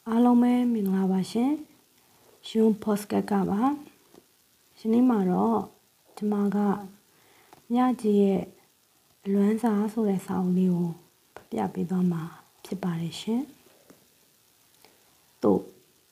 အားလုံးပဲမင်္ဂလာပါရှင်ရှင်ဖော့စကတ်ကပါဒီနေ့မှာတော့ကျွန်မကမြကြီးရဲ့အလွမ်းစာဆိုတဲ့စာအုပ်လေးကိုဖတ်ပြပေးသွားမှာဖြစ်ပါတယ်ရှင်တို့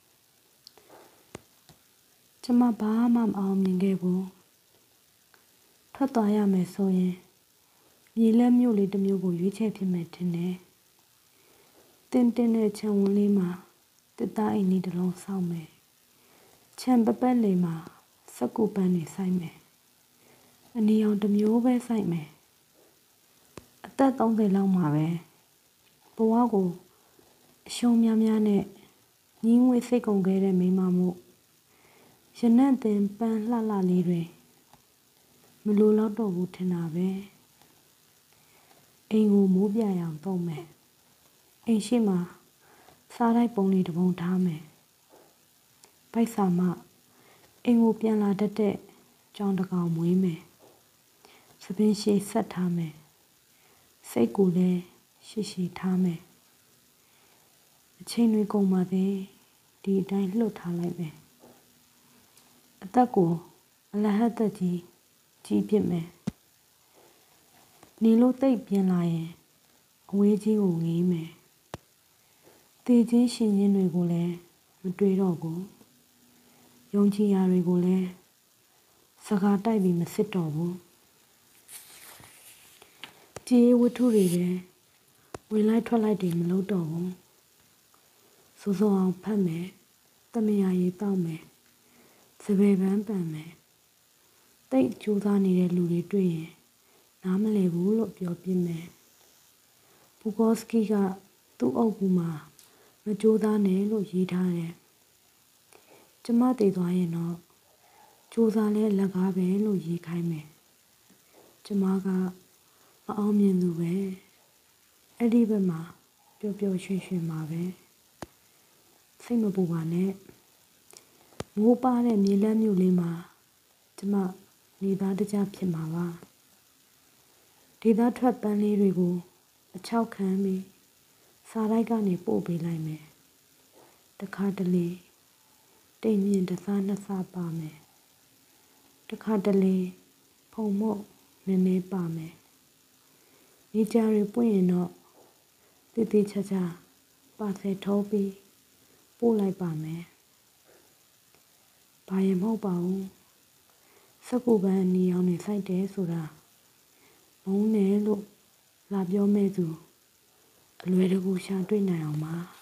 ကျွန်မဘာမှမအောင်မြင်ခဲ့ဘူးထွက်သွားရမယ်ဆိုရင်မြေလက်မြို့လေးတစ်မျိုးကိုရွေးချယ်ဖြစ်မယ်ထင်တယ်တင်းတဲ့ခြံဝန်းလေးမှာတစ်သားအိမ်လေးတစ်လုံးဆောက်မယ်ခြံပပတ်လေးမှာစက်ကူပန်းတွေစိုက်မယ်အနီအောင်တစ်မျိုးပဲစိုက်မယ်အသက်30လောက်မှာပဲဘဝကိုအရှုံးများများနဲ့ညီးငွေစိတ်ကုန်ခဲ့တဲ့မိမမို့ရနံ့တင်ပန်းလှလှလေးတွေမလိုတော့တော့ဘူးထင်တာပဲအိမ်ကိုမိုးပြရအောင်သုံးမယ်အိမ်ရှိမှာစားလိုက်ပုံလေးတစ်ပုံထားမယ်ပိုက်ဆာမအိမ်ကိုပြန်လာတတ်တဲ့ကြောင်တကောင်မွေးမယ်သပင်းရှိဆက်ထားမယ်စိတ်ကိုလည်းရှိထားမယ်အချိန်တွေကုန်ပါသေးဒီအတိုင်းလှုပ်ထားလိုက်မယ်အသက်ကိုအလဟတ်သက်ကြီးပြစ်မယ်နေလို့သိပ်ပြင်းလာရင်အဝေးကြီးကိုငေးမယ်တည်ခြင်းရှင်ခြင်းတွေကိုလည်းမတွေးတော့ဘူးယုံကြည်ရာတွေကိုလည်းစကားတိုက်ပြီးမစစ်တော့ဘူးကြည်ဝတ္ထုတွေပဲဝင်လိုက်ထွက်လိုက်တွေမလုပ်တော့ဘူးစိုးအောင်ဖတ်မယ်တမယာရေးတောက်မယ်စပယ်ပန်းပန်မယ်တိတ်ကြိုးစားနေတဲ့လူတွေတွေ့ရင်နားမလည်ဘူးလို့ပြောပြမယ်ဘူကောစကီကသူ့အုပ်ဘူးမှာမကြိုးစားနဲ့လို့ရေးထားတယ်ကျမတည်သွားရင်တော့ကြိုးစားလဲလက်ကားပဲလို့ရေးခိုင်းမယ်ကျမကမအောင်မြင်သူပဲအဲ့ဒီဘက်မှာပျော်ရွှင်မှာပဲစိတ်မပူပါနဲ့မိုးပါတဲ့မြေလက်မြို့လေးမှာကျမနေသားတကြဖြစ်မှာပါဒေသထွက်ပန်းလေးတွေကိုအချောက်ခံပြီးစားလိုက်ကနေပို့ပေးလိုက်မယ်တခါတလေတိမ်မြင့်တစ်စားနှစ်စားပါမယ်တခါတလေဖုံမုတ်နည်းနည်းပါမယ်နေကြတွေပွင့်ရင်တော့တေးချာပါဆယ်ထိုးပြီးပို့လိုက်ပါမယ်ဘာရင်မဟုတ်ပါဘူးစက်ကူပန်းနီအောင်နေစိုက်တယ်ဆိုတာမုန်းတယ်လို့လာပြောမဲ့သူအလွယ်တကူရှာတွေ့နိုင်အောင်ပါ